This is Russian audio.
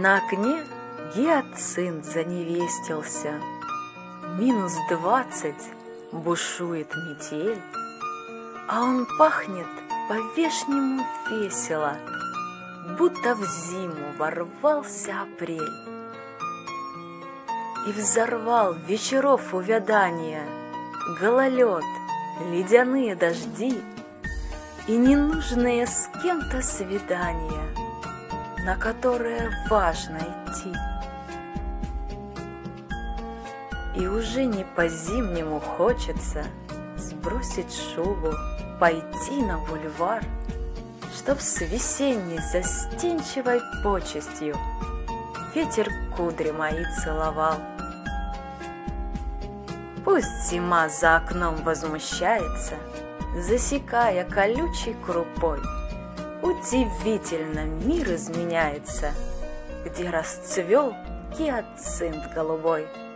На окне гиацинт заневестился, -20, бушует метель, а он пахнет по-вешнему весело, будто в зиму ворвался апрель. И взорвал вечеров увядания гололед, ледяные дожди и ненужные с кем-то свидания, на которое важно идти. И уже не по-зимнему хочется сбросить шубу, пойти на бульвар, чтоб с весенней застенчивой почестью ветер кудри мои целовал. Пусть зима за окном возмущается, засекая колючей крупой. Удивительно мир изменяется, где расцвел гиацинт голубой.